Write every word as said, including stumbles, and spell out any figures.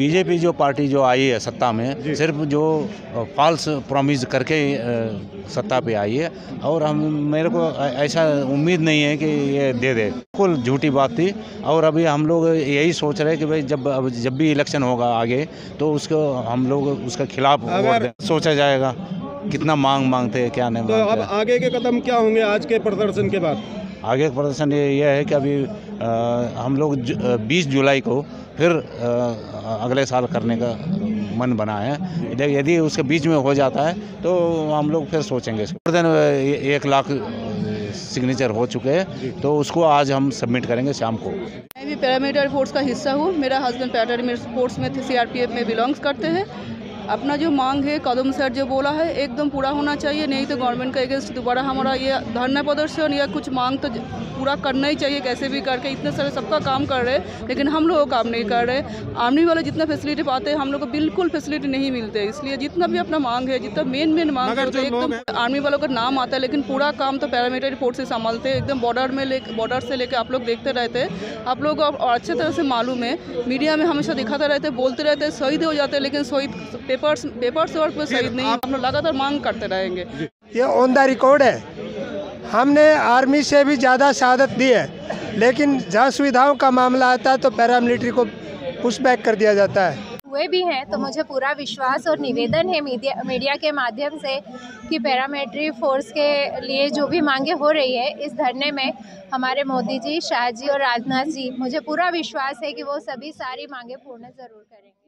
BJP जो party जो आई है सत्ता में, सिर्फ जो फॉल्स प्रॉमिस करके सत्ता पे आई है, और हम मेरे को ऐसा उम्मीद नहीं है कि ये दे दे। बिल्कुल झूठी बात थी। और अभी हम लोग यही सोच रहे हैं कि भाई जब अब जब भी इलेक्शन होगा आगे, तो उसको हम लोग उसका खिलाफ वोट दें। सोचा जाएगा कितना मांग मांगते हैं, क्या नहीं तो मांगते। अब आगे के कदम क्या होंगे आज के प्रदर्शन के बाद? आगे का प्रदर्शन ये ये है कि अभी आ, हम लोग बीस जुलाई को फिर आ, अगले साल करने का मन बना है। यदि उसके बीच में हो जाता है तो हम लोग फिर सोचेंगे। दिन एक लाख सिग्नेचर हो चुके हैं, तो उसको आज हम सबमिट करेंगे शाम को। मैं भी पैरामिलिट्री फोर्स का हिस्सा हूँ। मेरा हस्बैंड पैरामिलिट्री फोर्स में थे, सीआरपीएफ में बिलोंग्स करते हैं। अपना जो मांग है, कदम सर जो बोला है एकदम पूरा होना चाहिए, नहीं तो गवर्नमेंट का अगेंस्ट दोबारा हमारा ये धरना प्रदर्शन या कुछ मांग तो पूरा करना ही चाहिए कैसे भी करके। इतने सारे सबका काम कर रहे हैं, लेकिन हम लोगों का काम नहीं कर रहे। आर्मी वाले जितना फैसिलिटी पाते हैं, हम लोग को बिल्कुल फैसिलिटी नहीं मिलते। इसलिए जितना भी अपना मांग है, जितना मेन मेन मांग होता है, एकदम आर्मी वालों का नाम आता है, लेकिन पूरा काम तो पैरामिलिट्री फोर्स से संभालते हैं। एकदम बॉर्डर में ले बॉर्डर से लेकर आप लोग देखते रहते हैं। आप लोग और अच्छे तरह से मालूम है, मीडिया में हमेशा दिखाते रहते हैं, बोलते रहते हैं शहीद हो जाते हैं, लेकिन शहीद पेपर्स पेपर्स वर्क में शहीद नहीं। हम लोग लगातार मांग करते रहेंगे। ये ऑन द रिकॉर्ड है। हमने आर्मी से भी ज़्यादा शहादत दी है, लेकिन जहाँ सुविधाओं का मामला आता है तो पैरामिलिट्री को पुश बैक कर दिया जाता है। हुए भी हैं, तो मुझे पूरा विश्वास और निवेदन है मीडिया मीडिया के माध्यम से कि पैरामिलिट्री फोर्स के लिए जो भी मांगे हो रही है इस धरने में, हमारे मोदी जी, शाह जी और राजनाथ जी, मुझे पूरा विश्वास है कि वो सभी सारी मांगे पूर्ण ज़रूर करेंगे।